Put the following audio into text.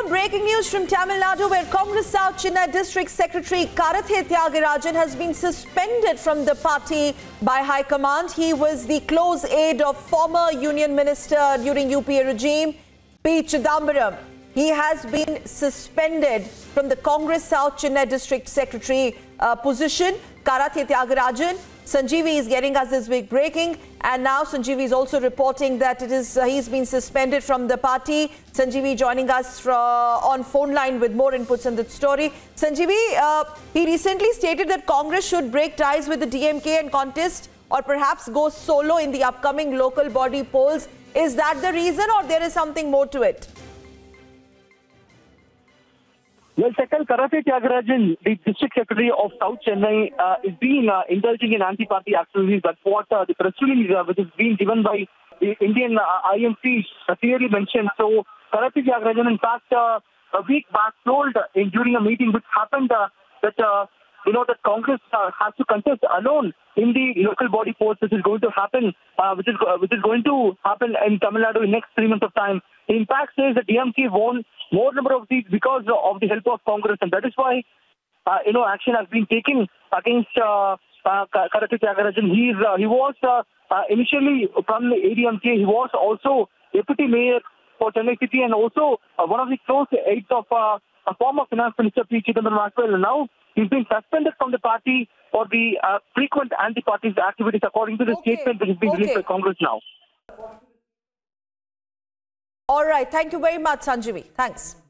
on, breaking news from Tamil Nadu, where Congress South Chennai District Secretary Thiagarajan has been suspended from the party by High Command. He was the close aide of former Union Minister during UPA regime, P. Chidambaram. He has been suspended from the Congress South Chennai District Secretary position. Thiagarajan. Sanjeevi is getting us this week breaking, and now Sanjeevi is also reporting that he's been suspended from the party. Sanjeevi joining us on phone line with more inputs on the story. Sanjeevi, he recently stated that Congress should break ties with the DMK and contest or perhaps go solo in the upcoming local body polls. Is that the reason, or there is something more to it? Well, Second, Thiagarajan, the District Secretary of South Chennai, is being indulging in anti-party activities. That's what the press release, which is being given by the Indian IMC, clearly mentioned. So, Thiagarajan, in fact, a week back told during a meeting which happened that Congress has to contest alone in the local body polls, which is going to happen, which is going to happen in Tamil Nadu in next 3 months of time. He in fact says that DMK won more number of seats because of the help of Congress, and that is why action has been taken against Thiagarajan. He was initially from the ADMK. He was also deputy mayor for Chennai City and also one of the close aides of a former finance minister P. Chidambaram as well. Now he's been suspended from the party for the frequent anti-party activities, according to the statement that has been released by Congress now. All right. Thank you very much, Sanjeevi. Thanks.